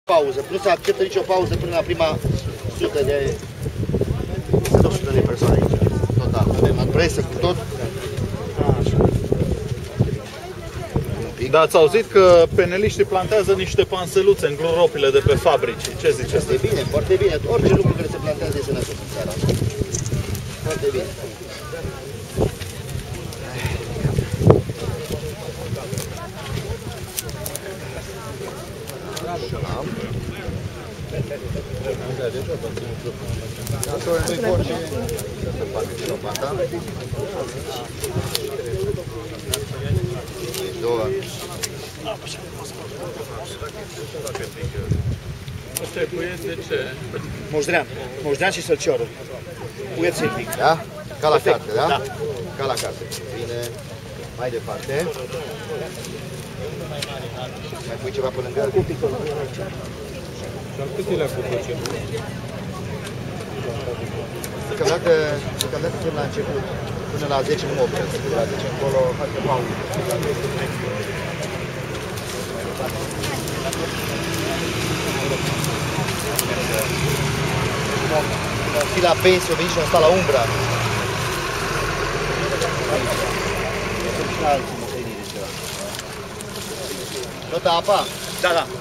Pauză, nu se acceptă nicio pauză până la prima 100 de... Sunt 100 de persoane aici, total. Avem presă cu tot. Dar ați auzit că peneliștii plantează niște panseluțe în groropile de pe fabrici. Ce ziceți? Este bine, foarte bine. Orice lucru care se plantează este sănătos în țara asta. Foarte bine. Asta e puieți de ce? Moșdrean și sălciorul. Puieți silvic. Da? Ca la carte, da? Da. Ca la carte. Bine. Mai departe. Mai pui ceva pe lângă? Și-am cât le-a făcut ce? Deocamdată suntem la început. Până la 10 nu mă opresc. De la 10 încolo facem pauză. Fi la pensie, o veni și o sta la umbra. Nota apa? Da, da.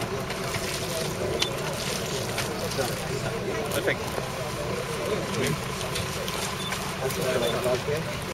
Perfect.